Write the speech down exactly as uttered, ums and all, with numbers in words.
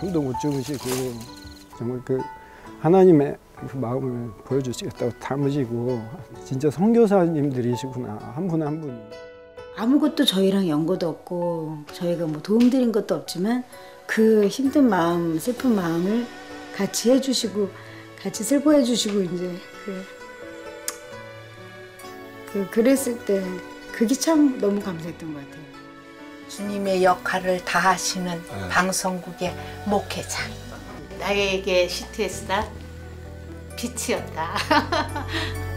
잠도 못 주무시고 정말 그 하나님의 그 마음을 보여주시겠다고 담으시고 진짜 선교사님들이시구나 한 분 한 분이. 아무것도 저희랑 연고도 없고 저희가 뭐 도움드린 것도 없지만 그 힘든 마음, 슬픈 마음을 같이 해주시고 같이 슬퍼해 주시고 이제 그, 그 그랬을 때 그게 참 너무 감사했던 것 같아요. 주님의 역할을 다 하시는 네. 방송국의 목회자. 나에게 씨티에스가 빛이었다.